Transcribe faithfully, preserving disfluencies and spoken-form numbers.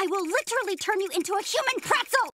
I will literally turn you into a human pretzel!